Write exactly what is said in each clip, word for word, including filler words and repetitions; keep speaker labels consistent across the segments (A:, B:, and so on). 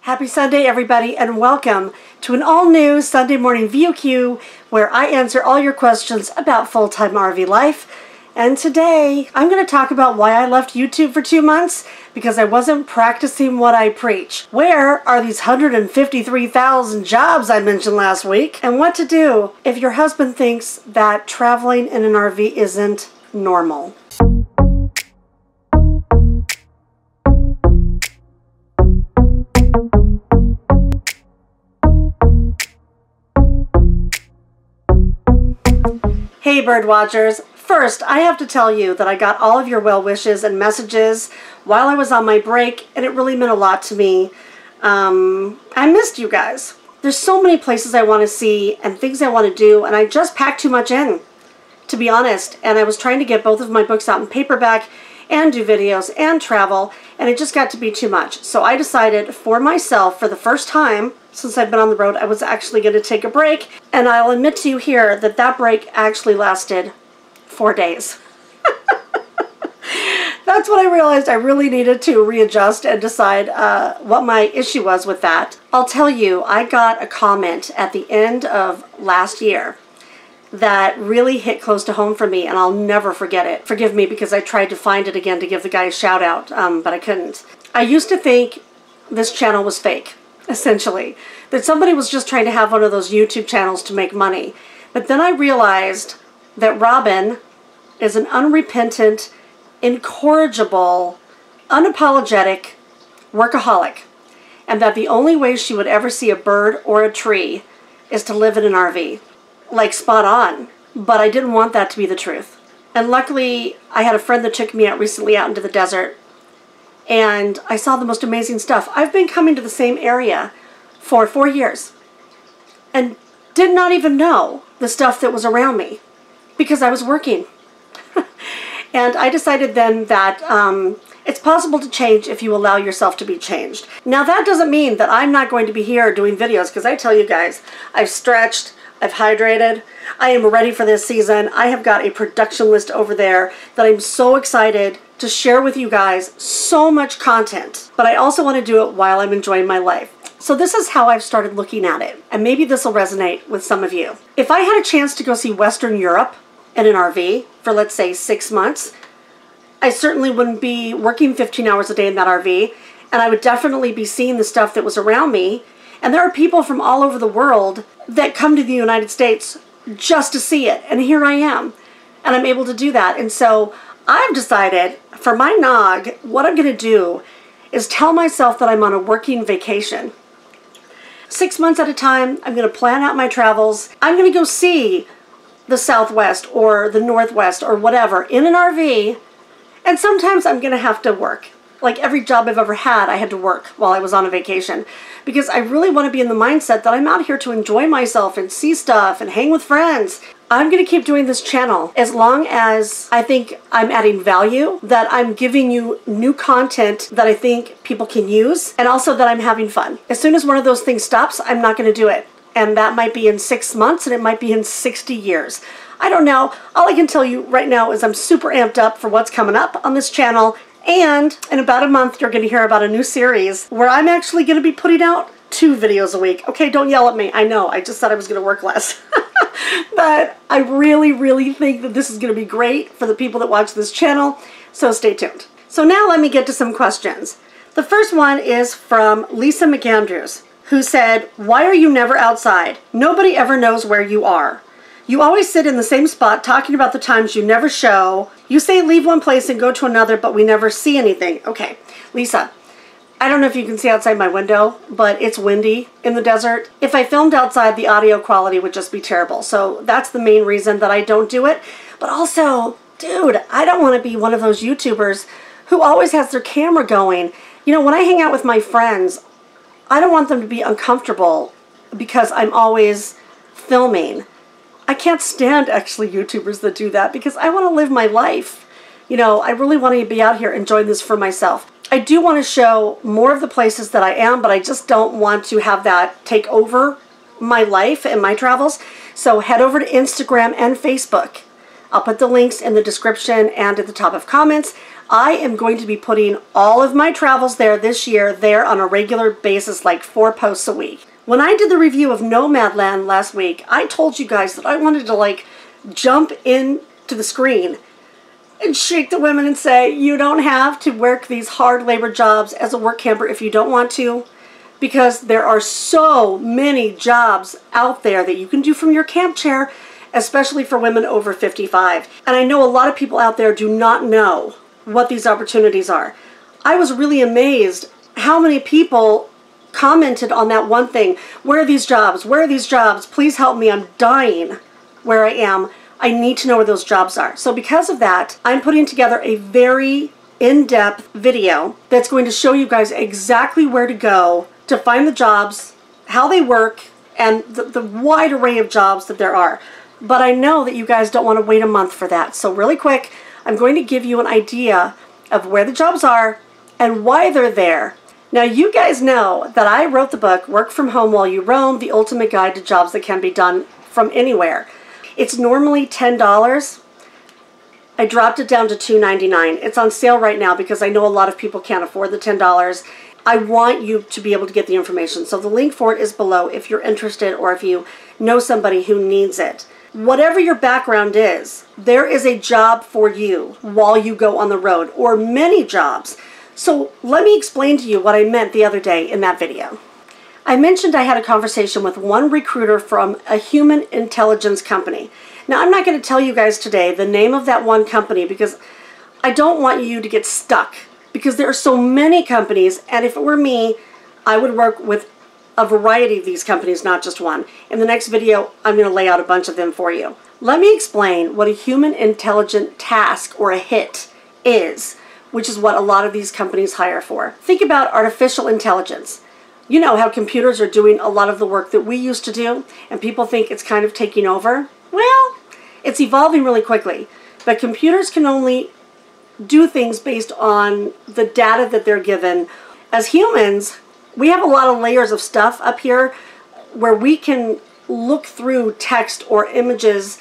A: Happy Sunday, everybody, and welcome to an all-new Sunday morning V O Q where I answer all your questions about full-time R V life. And today, I'm going to talk about why I left YouTube for two months because I wasn't practicing what I preach. Where are these one hundred fifty-three thousand jobs I mentioned last week? And what to do if your husband thinks that traveling in an R V isn't normal. Hey bird watchers, first I have to tell you that I got all of your well wishes and messages while I was on my break, and it really meant a lot to me. Um, I missed you guys. There's so many places I want to see and things I want to do, and I just packed too much in, to be honest. And I was trying to get both of my books out in paperback and do videos and travel, and it just got to be too much. So I decided for myself, for the first time since I've been on the road, I was actually going to take a break, and I'll admit to you here that that break actually lasted four days. That's when I realized I really needed to readjust and decide uh, what my issue was with that. I'll tell you, I got a comment at the end of last year that really hit close to home for me, and I'll never forget it. Forgive me because I tried to find it again to give the guy a shout out, um, but I couldn't. I used to think this channel was fake, essentially. That somebody was just trying to have one of those YouTube channels to make money. But then I realized that Robin is an unrepentant, incorrigible, unapologetic workaholic, and that the only way she would ever see a bird or a tree is to live in an R V. Like, spot on, but I didn't want that to be the truth. And luckily, I had a friend that took me out recently out into the desert, and I saw the most amazing stuff. I've been coming to the same area for four years and did not even know the stuff that was around me because I was working. And I decided then that um, it's possible to change if you allow yourself to be changed. Now, that doesn't mean that I'm not going to be here doing videos, because I tell you guys, I've stretched, I've hydrated, I am ready for this season. I have got a production list over there that I'm so excited to share with you guys. So much content, but I also want to do it while I'm enjoying my life. So this is how I've started looking at it, and maybe this will resonate with some of you. If I had a chance to go see Western Europe in an R V for, let's say, six months, I certainly wouldn't be working fifteen hours a day in that R V, and I would definitely be seeing the stuff that was around me. And there are people from all over the world that come to the United States just to see it, and here I am, and I'm able to do that. And so I've decided, for my nog, what I'm going to do is tell myself that I'm on a working vacation. Six months at a time, I'm going to plan out my travels. I'm going to go see the Southwest or the Northwest or whatever in an R V, and sometimes I'm going to have to work. Like every job I've ever had, I had to work while I was on a vacation because I really want to be in the mindset that I'm out here to enjoy myself and see stuff and hang with friends. I'm going to keep doing this channel as long as I think I'm adding value, that I'm giving you new content that I think people can use, and also that I'm having fun. As soon as one of those things stops, I'm not going to do it. And that might be in six months and it might be in sixty years. I don't know. All I can tell you right now is I'm super amped up for what's coming up on this channel. And in about a month, you're going to hear about a new series where I'm actually going to be putting out two videos a week. Okay, don't yell at me. I know, I just said I was going to work less. But I really, really think that this is going to be great for the people that watch this channel. So stay tuned. So now let me get to some questions. The first one is from Lisa McAndrews, who said, "Why are you never outside? Nobody ever knows where you are. You always sit in the same spot talking about the times you never show. You say leave one place and go to another, but we never see anything." Okay, Lisa, I don't know if you can see outside my window, but it's windy in the desert. If I filmed outside, the audio quality would just be terrible. So that's the main reason that I don't do it. But also, dude, I don't want to be one of those YouTubers who always has their camera going. You know, when I hang out with my friends, I don't want them to be uncomfortable because I'm always filming. I can't stand actually YouTubers that do that because I want to live my life. You know, I really want to be out here enjoying this for myself. I do want to show more of the places that I am, but I just don't want to have that take over my life and my travels. So head over to Instagram and Facebook. I'll put the links in the description and at the top of comments. I am going to be putting all of my travels there this year there on a regular basis, like four posts a week. When I did the review of Nomadland last week, I told you guys that I wanted to like jump into the screen and shake the women and say, you don't have to work these hard labor jobs as a work camper if you don't want to, because there are so many jobs out there that you can do from your camp chair, especially for women over fifty-five. And I know a lot of people out there do not know what these opportunities are. I was really amazed how many people commented on that one thing. Where are these jobs? Where are these jobs? Please help me. I'm dying where I am. I need to know where those jobs are. So because of that, I'm putting together a very in-depth video that's going to show you guys exactly where to go to find the jobs, how they work, and the, the wide array of jobs that there are. But I know that you guys don't want to wait a month for that. So really quick, I'm going to give you an idea of where the jobs are and why they're there. Now, you guys know that I wrote the book, Work From Home While You Roam, The Ultimate Guide to Jobs That Can Be Done From Anywhere. It's normally ten dollars. I dropped it down to two ninety-nine. It's on sale right now because I know a lot of people can't afford the ten dollars. I want you to be able to get the information. So the link for it is below if you're interested or if you know somebody who needs it. Whatever your background is, there is a job for you while you go on the road, or many jobs. So let me explain to you what I meant the other day in that video. I mentioned I had a conversation with one recruiter from a human intelligence company. Now, I'm not going to tell you guys today the name of that one company because I don't want you to get stuck, because there are so many companies, and if it were me, I would work with a variety of these companies, not just one. In the next video, I'm going to lay out a bunch of them for you. Let me explain what a human intelligent task, or a HIT, is, which is what a lot of these companies hire for. Think about artificial intelligence. You know how computers are doing a lot of the work that we used to do, and people think it's kind of taking over? Well, it's evolving really quickly, but computers can only do things based on the data that they're given. As humans, we have a lot of layers of stuff up here where we can look through text or images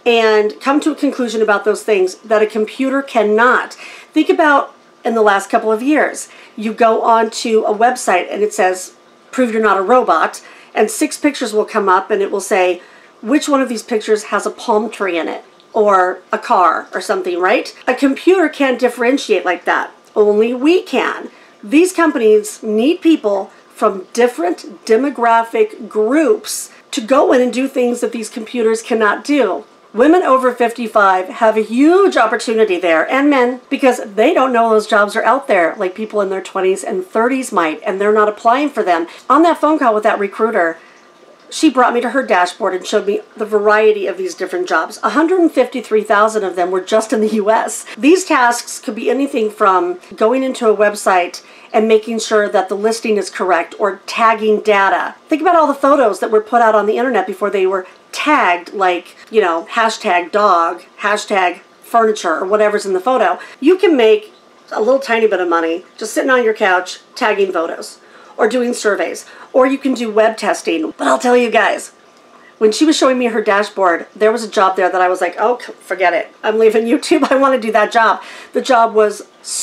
A: and come to a conclusion about those things that a computer cannot. Think about in the last couple of years, you go onto a website and it says, prove you're not a robot, and six pictures will come up and it will say, which one of these pictures has a palm tree in it, or a car, or something, right? A computer can't differentiate like that. Only we can. These companies need people from different demographic groups to go in and do things that these computers cannot do. Women over fifty-five have a huge opportunity there, and men, because they don't know those jobs are out there like people in their twenties and thirties might, and they're not applying for them. On that phone call with that recruiter, she brought me to her dashboard and showed me the variety of these different jobs. one hundred fifty-three thousand of them were just in the U S. These tasks could be anything from going into a website and making sure that the listing is correct, or tagging data. Think about all the photos that were put out on the internet before they were tagged, like, you know, hashtag dog, hashtag furniture, or whatever's in the photo. You can make a little tiny bit of money just sitting on your couch tagging photos or doing surveys, or you can do web testing. But I'll tell you guys, when she was showing me her dashboard, there was a job there that I was like, oh, forget it. I'm leaving YouTube. I want to do that job. The job was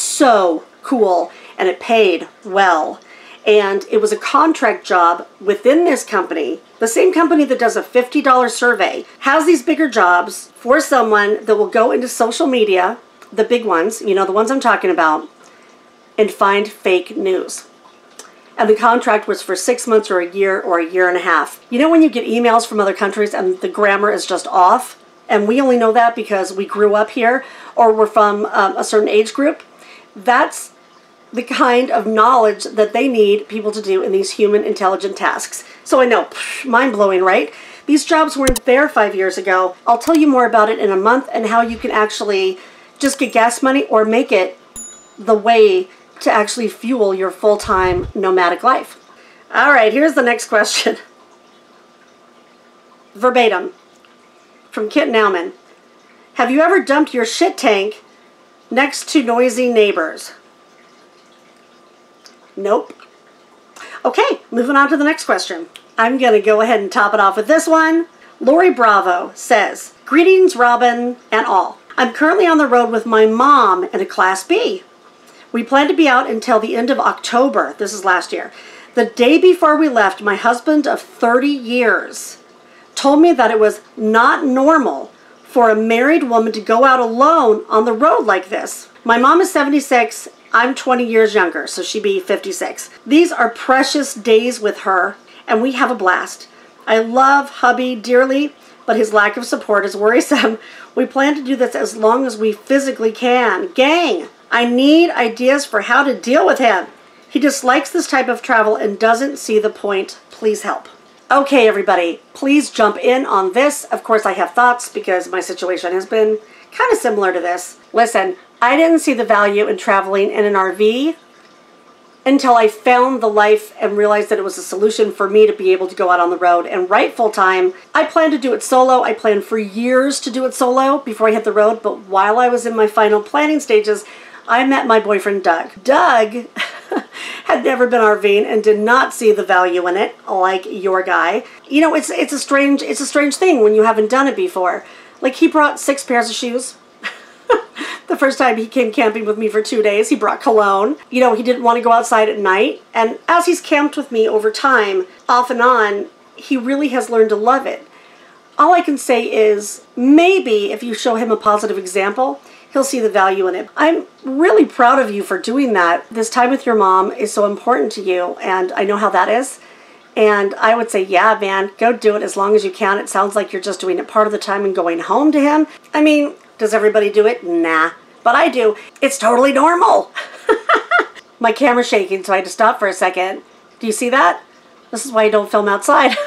A: so cool, and it paid well. And it was a contract job within this company. The same company that does a fifty dollar survey has these bigger jobs for someone that will go into social media, the big ones, you know, the ones I'm talking about, and find fake news. And the contract was for six months or a year or a year and a half. You know when you get emails from other countries and the grammar is just off? And we only know that because we grew up here or we're from um, a certain age group? That's the kind of knowledge that they need people to do in these human intelligent tasks. So I know, mind-blowing, right? These jobs weren't there five years ago. I'll tell you more about it in a month and how you can actually just get gas money or make it the way to actually fuel your full-time nomadic life. All right, here's the next question. Verbatim, from Kit Nauman. Have you ever dumped your shit tank next to noisy neighbors? Nope. Okay, moving on to the next question. I'm going to go ahead and top it off with this one. Lori Bravo says, greetings, Robin and all. I'm currently on the road with my mom in a Class B. We plan to be out until the end of October. This is last year. The day before we left, my husband of thirty years told me that it was not normal for a married woman to go out alone on the road like this. My mom is seventy-six. I'm twenty years younger, so she'd be fifty-six. These are precious days with her, and we have a blast. I love hubby dearly, but his lack of support is worrisome. We plan to do this as long as we physically can. Gang, I need ideas for how to deal with him. He dislikes this type of travel and doesn't see the point. Please help. Okay, everybody, please jump in on this. Of course, I have thoughts because my situation has been kind of similar to this. Listen, I didn't see the value in traveling in an R V until I found the life and realized that it was a solution for me to be able to go out on the road and write full time. I planned to do it solo. I planned for years to do it solo before I hit the road, but while I was in my final planning stages, I met my boyfriend, Doug. Doug had never been RVing and did not see the value in it, like your guy. You know, it's it's a strange it's a strange thing when you haven't done it before. Like, he brought six pairs of shoes. The first time he came camping with me for two days, he brought cologne. You know, he didn't want to go outside at night. And as he's camped with me over time, off and on, he really has learned to love it. All I can say is, maybe if you show him a positive example, he'll see the value in it. I'm really proud of you for doing that. This time with your mom is so important to you, and I know how that is. And I would say, yeah, man, go do it as long as you can. It sounds like you're just doing it part of the time and going home to him. I mean, does everybody do it? Nah. But I do. It's totally normal. My camera's shaking, so I had to stop for a second. Do you see that? This is why I don't film outside.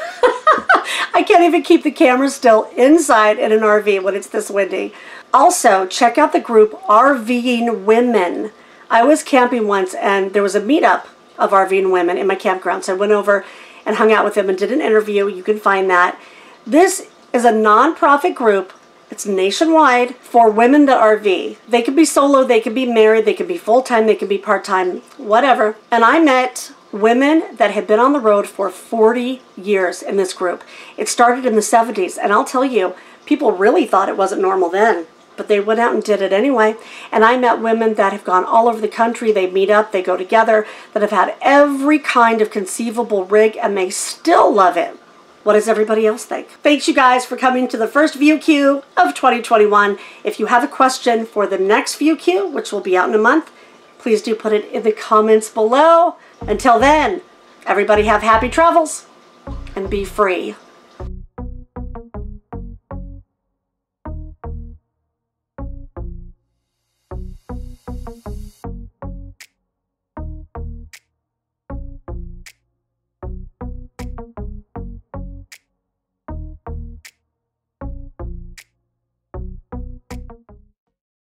A: I can't even keep the camera still inside in an R V when it's this windy. Also, check out the group RVing Women. I was camping once, and there was a meetup of RVing Women in my campground, so I went over and hung out with them and did an interview. You can find that. This is a non-profit group. It's nationwide for women that R V. They could be solo, they could be married, they could be full-time, they could be part-time, whatever. And I met women that had been on the road for forty years in this group. It started in the seventies, and I'll tell you, people really thought it wasn't normal then, but they went out and did it anyway. And I met women that have gone all over the country. They meet up, they go together, that have had every kind of conceivable rig, and they still love it. What does everybody else think? Thanks, you guys, for coming to the first View Q of twenty twenty-one. If you have a question for the next View Q, which will be out in a month, please do put it in the comments below. Until then, everybody have happy travels and be free.